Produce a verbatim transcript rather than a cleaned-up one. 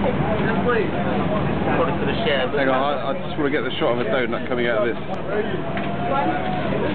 According to the share. Hang on, I, I just want to get the shot of a donut coming out of this.